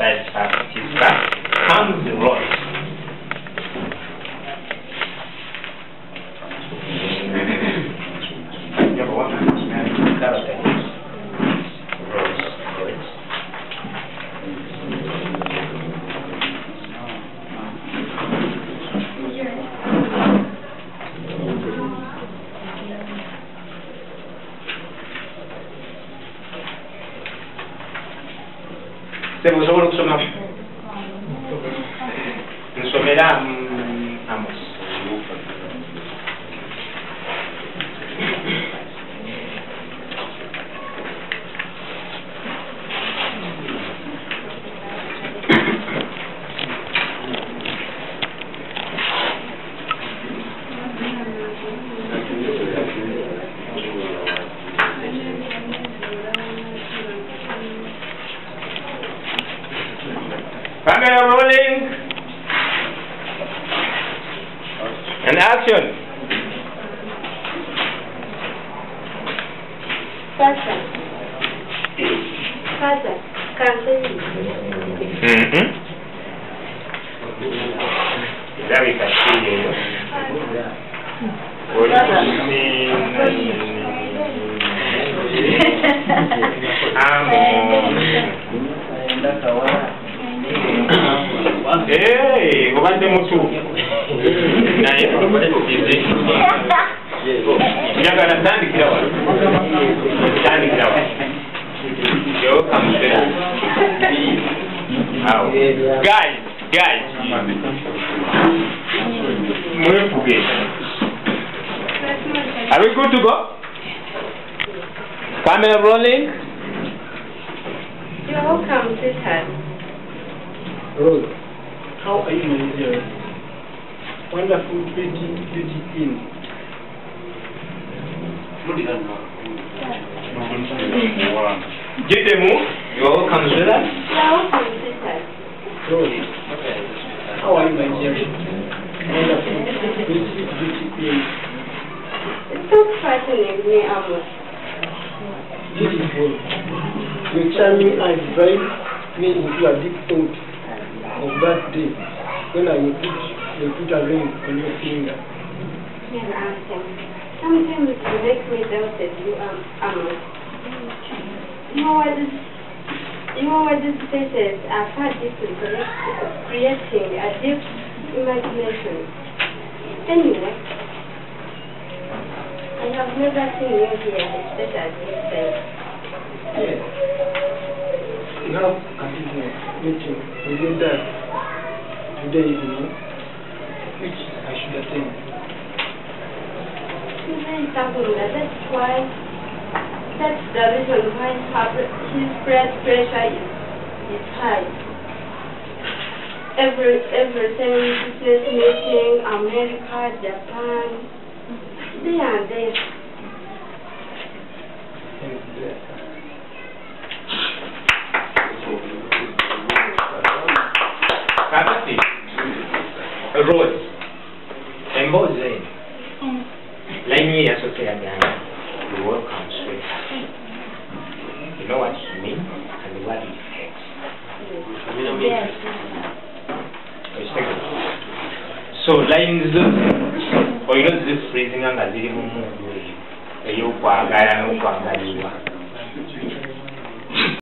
that his back comes Royce. Musobola okusoma nsomera Amos. Camera rolling and action. Father, continue. Very fascinating. What do hey, go back to Mutu. Guys. Are we good to go? Camera rolling. You're welcome, sister. Rose, how are you, my dear? Wonderful, pretty thing. Get them move. You're welcome, sweetheart. You're welcome, sister. Rose, how are you, my dear? Wonderful, pretty thing. Stop frightening me, Amos. Beautiful. Your charming eyes drive me into a deep thought of that day when I would put a ring on your finger. Dear Anton, sometimes you make me doubt that you are Amos. Your these faces are far different, creating a deep imagination. Anyway, I have never seen you here, especially at this time. Yes. You have a business meeting with your dad today evening, which I should attend. That's the reason why his blood pressure is high. Every business meeting, America, Japan, they are there. Rose. Emboze. Lenny associate the word comes sweetheart. You know what it means and what it takes. Yes. So lines or you know this phrasing and the you kwagala no kwagaliwa.